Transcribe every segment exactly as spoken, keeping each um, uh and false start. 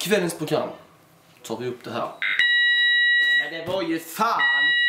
kvällens program tar vi upp det här. Men det var ju fan!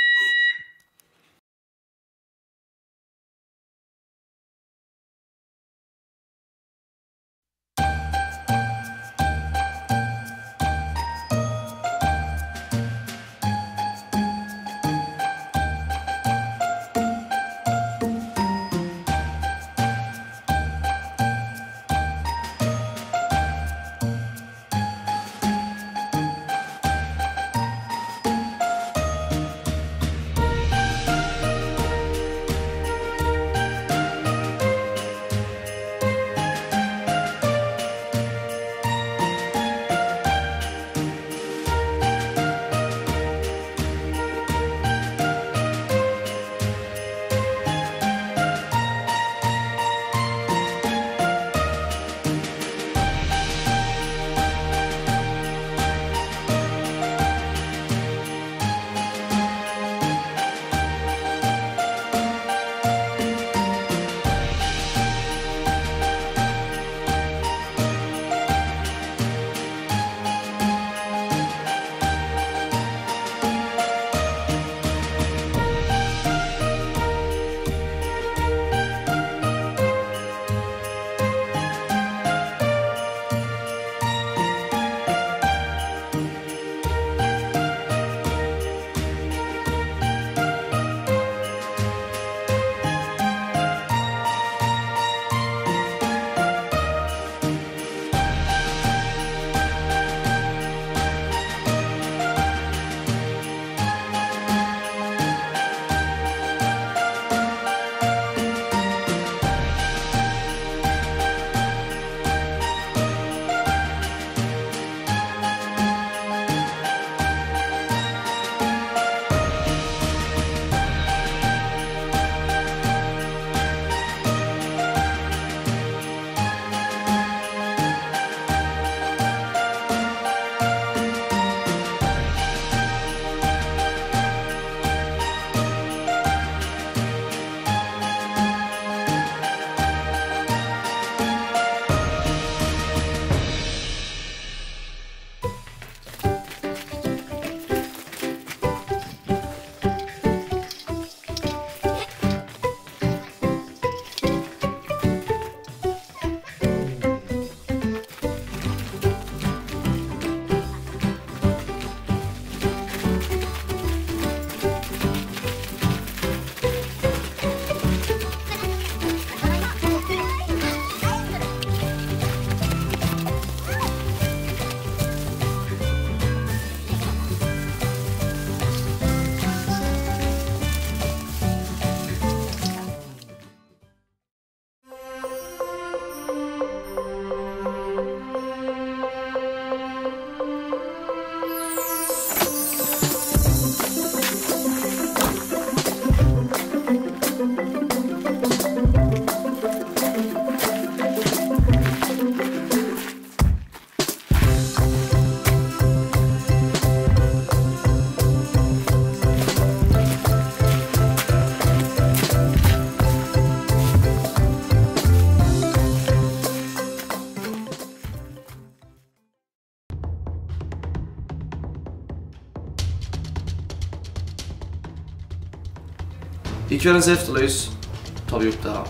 I kvällens efterlys tar vi upp det här.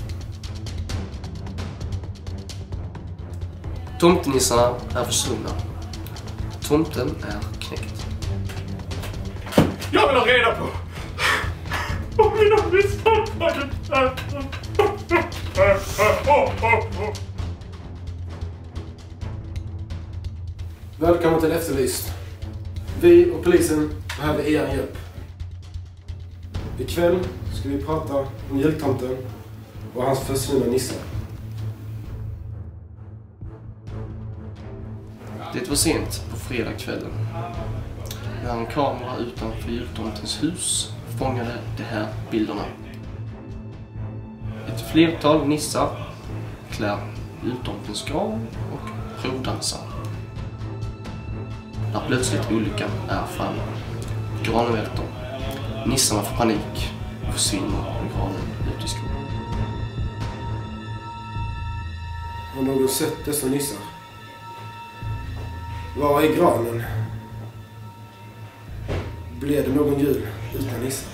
Tomtenissarna är försvunna. Tomten är knäckt. Jag vill ha reda på om mina misshandlade är. Välkommen till Efterlyst. Vi och polisen behöver er hjälp. Ikväll ska vi prata om jultomten och hans försvunna nissar. Det var sent på fredagskvällen. När en kamera utanför jultomtens hus fångade de här bilderna. Ett flertal nissar klär jultomtens grav och provdansar. När plötsligt olyckan är framme. Granen välter. Nissarna får panik och försvinner med granen ut i skogen. Har någon sett dessa nissar? Var är granen? Blev det någon jul utan nissar?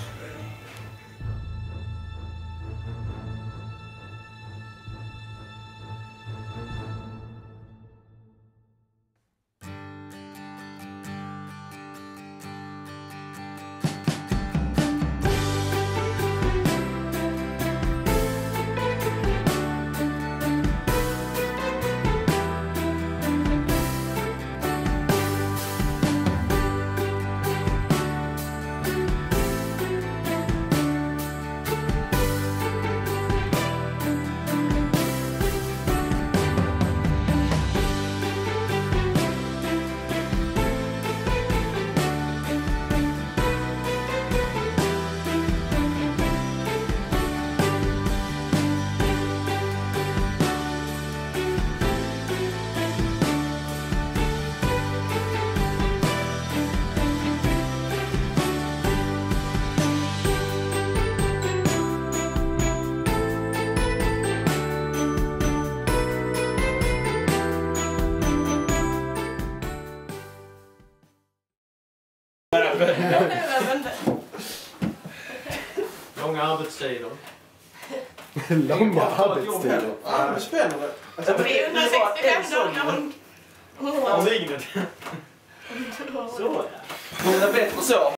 Långa arbetstider. Långa arbetstider? Ja, det är spännande. trehundrasextiofem dagar om året. Om Ingen. Så ja. Det är bättre så.